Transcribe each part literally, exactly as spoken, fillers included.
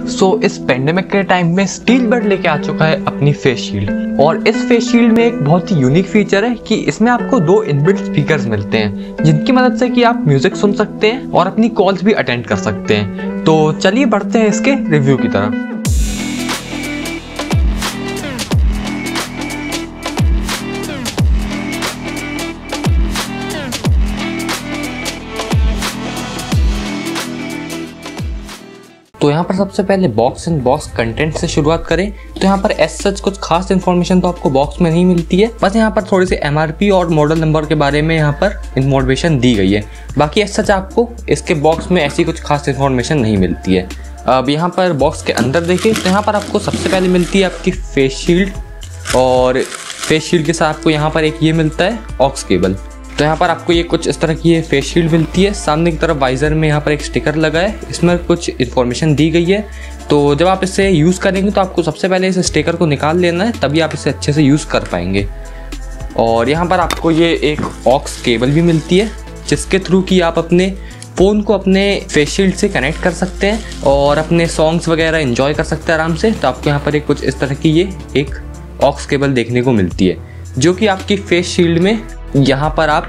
सो so, इस pandemic के time में स्टीलबड लेके आ चुका है अपनी फेस शील्ड। और इस फेस शील्ड में एक बहुत ही यूनिक फीचर है कि इसमें आपको दो इनबिल्ट स्पीकर्स मिलते हैं जिनकी मदद से कि आप म्यूजिक सुन सकते हैं और अपनी कॉल्स भी अटेंड कर सकते हैं। तो चलिए बढ़ते हैं इसके रिव्यू की तरफ। तो यहाँ पर सबसे पहले बॉक्स एंड बॉक्स कंटेंट से शुरुआत करें तो यहाँ पर एज सच कुछ खास इन्फॉर्मेशन तो आपको बॉक्स में नहीं मिलती है, बस यहाँ पर थोड़ी सी एमआरपी और मॉडल नंबर के बारे में यहाँ पर इन्फॉर्मेशन दी गई है। बाकी एज सच आपको इसके बॉक्स में ऐसी कुछ खास इन्फॉर्मेशन नहीं मिलती है। अब यहाँ पर बॉक्स के अंदर देखिए तो यहाँ पर आपको सबसे पहले मिलती है आपकी फेस शील्ड, और फेस शील्ड के साथ आपको यहाँ पर एक ये मिलता है ऑक्स केबल। तो यहाँ पर आपको ये कुछ इस तरह की ये फेस शील्ड मिलती है। सामने की तरफ वाइजर में यहाँ पर एक स्टिकर लगा है, इसमें कुछ इन्फॉर्मेशन दी गई है। तो जब आप इसे यूज़ करेंगे तो आपको सबसे पहले इस स्टिकर को निकाल लेना है, तभी आप इसे अच्छे से यूज़ कर पाएंगे। और यहाँ पर आपको ये एक ऑक्स केबल भी मिलती है जिसके थ्रू कि आप अपने फ़ोन को अपने फेस शील्ड से कनेक्ट कर सकते हैं और अपने सॉन्ग्स वगैरह एंजॉय कर सकते हैं आराम से। तो आपको यहाँ पर एक कुछ इस तरह की ये एक ऑक्स केबल देखने को मिलती है जो कि आपकी फेस शील्ड में यहाँ पर आप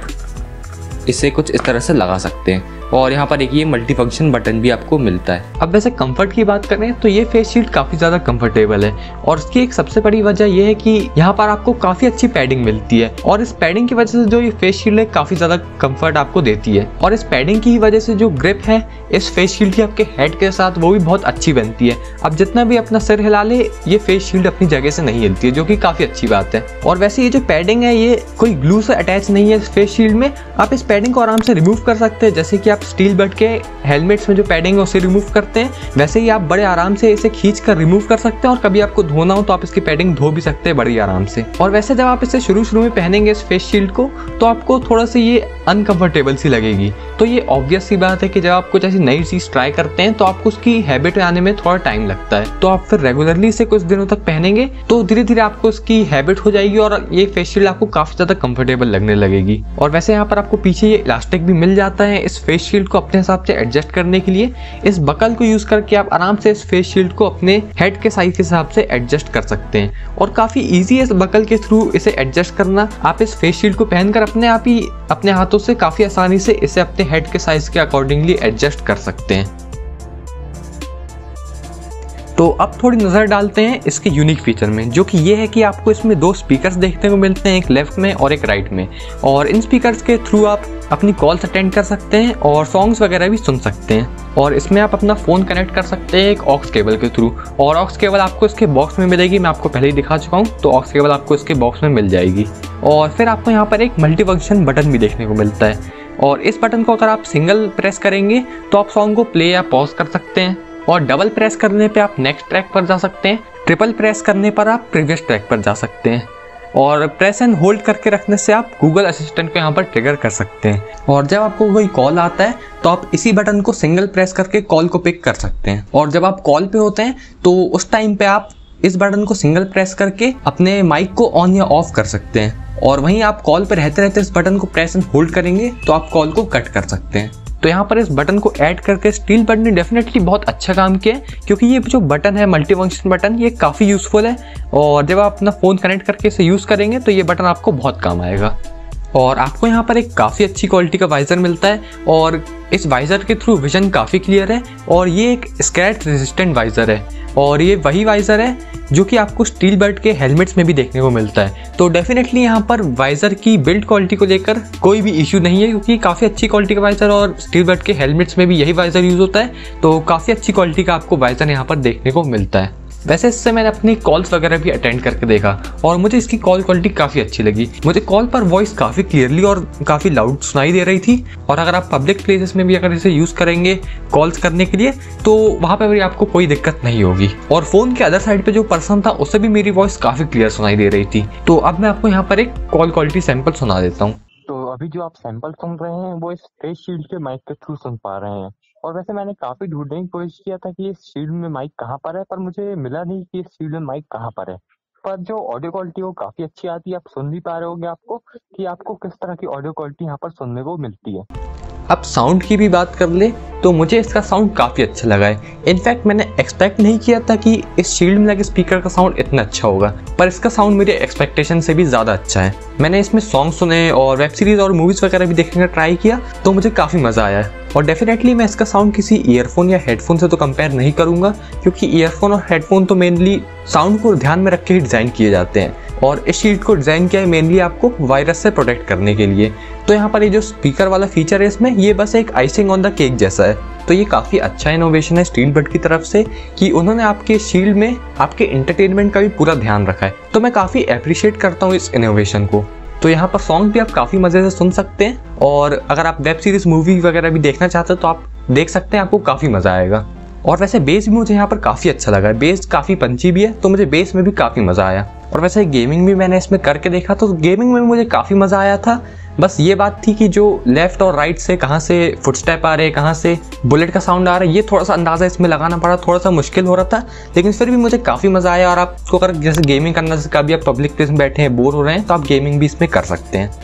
इसे कुछ इस तरह से लगा सकते हैं। और यहाँ पर एक ये मल्टी फंक्शन बटन भी आपको मिलता है। अब वैसे कंफर्ट की बात करें तो ये फेस शील्ड काफ़ी ज़्यादा कंफर्टेबल है और इसकी एक सबसे बड़ी वजह ये है कि यहाँ पर आपको काफ़ी अच्छी पैडिंग मिलती है और इस पैडिंग की वजह से जो ये फेस शील्ड है काफ़ी ज़्यादा कंफर्ट आपको देती है। और इस पैडिंग की वजह से जो ग्रिप है इस फेस शील्ड की आपके हेड के साथ वो भी बहुत अच्छी बनती है। अब जितना भी अपना सिर हिला ले ये फेस शील्ड अपनी जगह से नहीं हिलती है, जो कि काफ़ी अच्छी बात है। और वैसे ये जो पैडिंग है ये कोई ग्लू से अटैच नहीं है इस फेस शील्ड में, आप इस पैडिंग को आराम से रिमूव कर सकते हैं। जैसे कि आप स्टील बड के हेलमेट्स में जो पैडिंग है उसे रिमूव करते हैं, वैसे ही आप बड़े आराम से इसे खींच कर रिमूव कर सकते हैं। और कभी आपको धोना हो तो आप इसकी पैडिंग धो भी सकते हैं बड़ी आराम से। और वैसे जब आप इसे शुरू शुरू में पहनेंगे इस फेस शील्ड को तो आपको थोड़ा सा ये अनकंफर्टेबल सी लगेगी। तो ये ऑब्वियस सी बात है कि जब आप कुछ ऐसी नई चीज़ ट्राई करते हैं तो आपको उसकी हैबिट आने में थोड़ा टाइम लगता है। तो आप फिर रेगुलरली इसे कुछ दिनों तक पहनेंगे तो धीरे धीरे आपको इसकी हैबिट हो जाएगी और ये फेस शील्ड आपको काफ़ी ज़्यादा कंफर्टेबल लगने लगेगी। और वैसे यहाँ पर आपको पीछे ये इलास्टिक भी मिल जाता है इस फेस शील्ड को अपने हिसाब से एडजस्ट करने के लिए। इस बकल को यूज़ करके आप आराम से इस फेस शील्ड को अपने हेड के साइज के हिसाब से एडजस्ट कर सकते हैं और काफ़ी ईजी है इस बकल के थ्रू इसे एडजस्ट करना। आप इस फेस शील्ड को पहनकर अपने आप ही अपने हाथों से काफ़ी आसानी से इसे अपने हेड के साइज के अकॉर्डिंगली एडजस्ट कर सकते हैं। तो अब थोड़ी नज़र डालते हैं इसके यूनिक फीचर में, जो कि ये है कि आपको इसमें दो स्पीकर्स देखने को मिलते हैं, एक लेफ्ट में और एक राइट में। और इन स्पीकर्स के थ्रू आप अपनी कॉल्स अटेंड कर सकते हैं और सॉन्ग्स वगैरह भी सुन सकते हैं। और इसमें आप अपना फ़ोन कनेक्ट कर सकते हैं एक ऑक्स केबल के थ्रू, और ऑक्स केबल आपको इसके बॉक्स में मिलेगी। मैं आपको पहले ही दिखा चुका हूँ, तो ऑक्स केबल आपको इसके बॉक्स में मिल जाएगी। और फिर आपको यहाँ पर एक मल्टी फंक्शन बटन भी देखने को मिलता है, और इस बटन को अगर आप सिंगल प्रेस करेंगे तो आप सॉन्ग को प्ले या पॉज कर सकते हैं, और डबल प्रेस करने पे आप नेक्स्ट ट्रैक पर जा सकते हैं, ट्रिपल प्रेस करने पर आप प्रीवियस ट्रैक पर जा सकते हैं, और प्रेस एंड होल्ड करके रखने से आप गूगल असिस्टेंट को यहाँ पर ट्रिगर कर सकते हैं। और जब आपको कोई कॉल आता है तो आप इसी बटन को सिंगल प्रेस करके कॉल को पिक कर सकते हैं। और जब आप कॉल पे होते हैं तो उस टाइम पे आप इस बटन को सिंगल प्रेस करके अपने माइक को ऑन या ऑफ कर सकते हैं। और वहीं आप कॉल पे रहते रहते इस बटन को प्रेस एंड होल्ड करेंगे तो आप कॉल को कट कर सकते हैं। तो यहाँ पर इस बटन को ऐड करके स्टील बड ने डेफिनेटली बहुत अच्छा काम किया है, क्योंकि ये जो बटन है मल्टी फंक्शन बटन ये काफ़ी यूज़फुल है। और जब आप अपना फ़ोन कनेक्ट करके इसे यूज़ करेंगे तो ये बटन आपको बहुत काम आएगा। और आपको यहाँ पर एक काफ़ी अच्छी क्वालिटी का वाइज़र मिलता है, और इस वाइज़र के थ्रू विजन काफ़ी क्लियर है, और ये एक स्क्रैच रेजिस्टेंट वाइज़र है। और ये वही वाइज़र है जो कि आपको स्टील बड के हेलमेट्स में भी देखने को मिलता है। तो डेफिनेटली यहाँ पर वाइज़र की बिल्ड क्वालिटी को लेकर कोई भी इशू नहीं है, क्योंकि काफ़ी अच्छी क्वालिटी का वाइज़र, और स्टील बड के हेलमेट्स में भी यही वाइज़र यूज़ होता है। तो काफ़ी अच्छी क्वालिटी का आपको वाइज़र यहाँ पर देखने को मिलता है। वैसे इससे मैंने अपनी कॉल्स वगैरह भी अटेंड करके देखा और मुझे इसकी कॉल क्वालिटी काफ़ी अच्छी लगी। मुझे कॉल पर वॉइस काफ़ी क्लियरली और काफ़ी लाउड सुनाई दे रही थी। और अगर आप पब्लिक प्लेसेस में भी अगर इसे यूज़ करेंगे कॉल्स करने के लिए तो वहाँ पर भी आपको कोई दिक्कत नहीं होगी। और फ़ोन के अदर साइड पे जो पर्सन था उससे भी मेरी वॉइस काफ़ी क्लियर सुनाई दे रही थी। तो अब मैं आपको यहाँ पर एक कॉल क्वालिटी सैंपल सुना देता हूँ। तो अभी जो आप सैंपल सुन रहे हैं वो इस फेस शील्ड के माइक के थ्रू सुन पा रहे हैं। और वैसे मैंने काफी ढूंढने की कोशिश किया था कि इस शील्ड में माइक कहाँ पर है, पर मुझे मिला नहीं कि इस शील्ड में माइक कहाँ पर है। पर जो ऑडियो क्वालिटी वो काफी अच्छी आती है, आप सुन भी पा रहे होंगे आपको कि आपको किस तरह की ऑडियो क्वालिटी यहाँ पर सुनने को मिलती है। अब साउंड की भी बात कर ले तो मुझे इसका साउंड काफ़ी अच्छा लगा है। इनफैक्ट मैंने एक्सपेक्ट नहीं किया था कि इस शील्ड में लगे स्पीकर का साउंड इतना अच्छा होगा, पर इसका साउंड मेरे एक्सपेक्टेशन से भी ज़्यादा अच्छा है। मैंने इसमें सॉन्ग सुने और वेब सीरीज़ और मूवीज़ वगैरह भी देखने का ट्राई किया, तो मुझे काफ़ी मज़ा आया है। और डेफिनेटली मैं इसका साउंड किसी ईयरफोन या हेडफोन से तो कंपेयर नहीं करूँगा, क्योंकि ईयरफोन और हेडफोन तो मेनली साउंड को ध्यान में रख के ही डिज़ाइन किए जाते हैं, और इस शील्ड को डिज़ाइन किया है मेनली आपको वायरस से प्रोटेक्ट करने के लिए। तो यहाँ पर ये जो स्पीकर वाला फीचर है इसमें, ये बस एक आइसिंग ऑन द केक जैसा है। तो ये काफ़ी अच्छा इनोवेशन है स्टीलबड की तरफ से कि उन्होंने आपके शील्ड में आपके एंटरटेनमेंट का भी पूरा ध्यान रखा है। तो मैं काफ़ी अप्रिशिएट करता हूँ इस इनोवेशन को। तो यहाँ पर सॉन्ग भी आप काफ़ी मज़े से सुन सकते हैं, और अगर आप वेब सीरीज मूवी वगैरह भी देखना चाहते हो तो आप देख सकते हैं, आपको काफ़ी मज़ा आएगा। और वैसे बेस भी मुझे यहाँ पर काफ़ी अच्छा लगा है, बेस काफ़ी पंची भी है, तो मुझे बेस में भी काफ़ी मज़ा आया। और वैसे गेमिंग भी मैंने इसमें करके देखा, तो गेमिंग में मुझे काफ़ी मज़ा आया था। बस ये बात थी कि जो लेफ्ट और राइट से कहाँ से फुटस्टेप आ रहे हैं, कहाँ से बुलेट का साउंड आ रहा है, ये थोड़ा सा अंदाज़ा इसमें लगाना पड़ा, थोड़ा सा मुश्किल हो रहा था, लेकिन फिर भी मुझे काफ़ी मज़ा आया। और आपको अगर जैसे गेमिंग करना, जैसे कभी आप पब्लिक प्लेस में बैठे हैं, बोर हो रहे हैं, तो आप गेमिंग भी इसमें कर सकते हैं।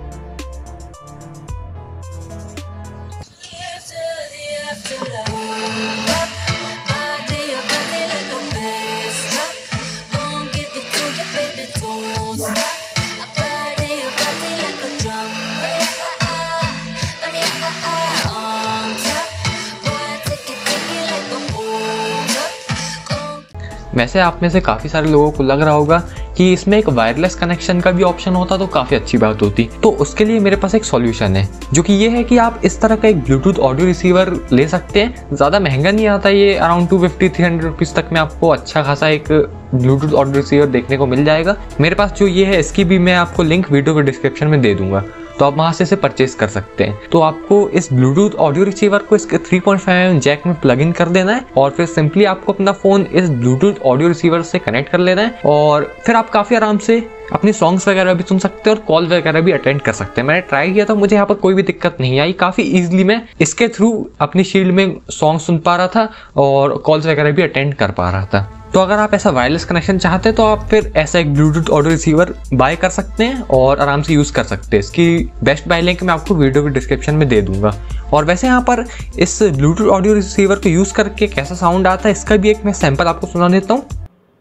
वैसे आप में से काफ़ी सारे लोगों को लग रहा होगा कि इसमें एक वायरलेस कनेक्शन का भी ऑप्शन होता तो काफ़ी अच्छी बात होती। तो उसके लिए मेरे पास एक सॉल्यूशन है, जो कि ये है कि आप इस तरह का एक ब्लूटूथ ऑडियो रिसीवर ले सकते हैं। ज़्यादा महंगा नहीं आता, ये around two fifty three hundred rupees तक में आपको अच्छा खासा एक ब्लूटूथ ऑडियो रिसीवर देखने को मिल जाएगा। मेरे पास जो ये है, इसकी भी मैं आपको लिंक वीडियो के डिस्क्रिप्शन में दे दूंगा, तो आप वहाँ से इसे परचेज कर सकते हैं। तो आपको इस ब्लूटूथ ऑडियो रिसीवर को इसके three point five M M jack में प्लग इन कर देना है, और फिर सिंपली आपको अपना फ़ोन इस ब्लूटूथ ऑडियो रिसीवर से कनेक्ट कर लेना है, और फिर आप काफ़ी आराम से अपने सॉन्ग्स वगैरह भी सुन सकते हैं और कॉल वगैरह भी अटेंड कर सकते हैं। मैंने ट्राई किया था, मुझे यहाँ पर कोई भी दिक्कत नहीं आई, काफ़ी ईजिली मैं इसके थ्रू अपनी शील्ड में सॉन्ग सुन पा रहा था और कॉल्स वगैरह भी अटेंड कर पा रहा था। तो अगर आप ऐसा वायरलेस कनेक्शन चाहते हैं तो आप फिर ऐसा एक ब्लूटूथ ऑडियो रिसीवर बाय कर सकते हैं और आराम से यूज़ कर सकते हैं। इसकी बेस्ट बाय लिंक मैं आपको वीडियो के डिस्क्रिप्शन में दे दूंगा। और वैसे यहाँ पर इस ब्लूटूथ ऑडियो रिसीवर को यूज़ करके कैसा साउंड आता है, इसका भी एक मैं सैंपल आपको सुना देता हूँ।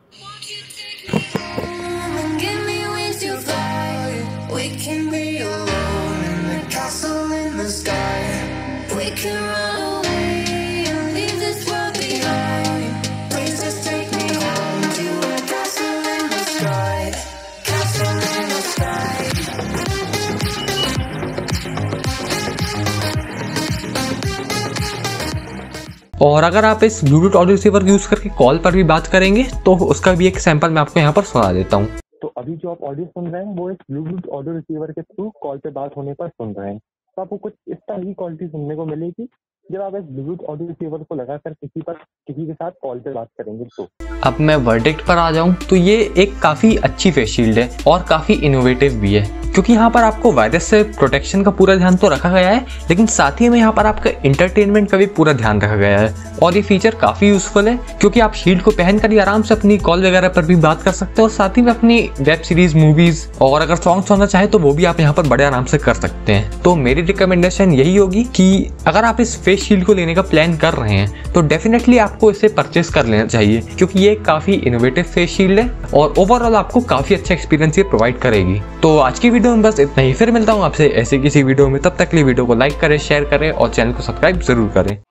और अगर आप इस ब्लूटूथ ऑडियो रिसीवर यूज़ करके कॉल पर भी बात करेंगे तो उसका भी एक सैंपल मैं आपको यहाँ पर सुना देता हूँ। तो अभी जो आप ऑडियो सुन रहे हैं वो इस ब्लूटूथ ऑडियो रिसीवर के थ्रू कॉल पे बात होने पर सुन रहे हैं। तो आपको कुछ इस तरह की क्वालिटी सुनने को मिलेगी जब आप इस ब्लूटूथ ऑडियो रिसीवर को लगाकर किसी पर किसी के साथ कॉल पे बात करेंगे। तो अब मैं वर्डिक्ट पर आ जाऊं तो ये एक काफ़ी अच्छी फेस शील्ड है और काफ़ी इनोवेटिव भी है, क्योंकि यहाँ पर आपको वायरस से प्रोटेक्शन का पूरा ध्यान तो रखा गया है, लेकिन साथ ही में यहाँ पर आपका इंटरटेनमेंट का भी पूरा ध्यान रखा गया है। और ये फीचर काफ़ी यूजफुल है, क्योंकि आप शील्ड को पहनकर ही आराम से अपनी कॉल वगैरह पर भी बात कर सकते हो, और साथ ही में अपनी वेब सीरीज, मूवीज और अगर सॉन्ग सुनना चाहे तो वो भी आप यहाँ पर बड़े आराम से कर सकते हैं। तो मेरी रिकमेंडेशन यही होगी कि अगर आप इस फेस शील्ड को लेने का प्लान कर रहे हैं तो डेफिनेटली आपको इसे परचेस कर लेना चाहिए, क्योंकि ये काफ़ी इनोवेटिव फेस शील्ड है और ओवरऑल आपको काफ़ी अच्छा एक्सपीरियंस ये प्रोवाइड करेगी। तो आज की वीडियो में बस इतना ही, फिर मिलता हूँ आपसे ऐसे किसी वीडियो में। तब तक के लिए वीडियो को लाइक करें, शेयर करें और चैनल को सब्सक्राइब जरूर करें।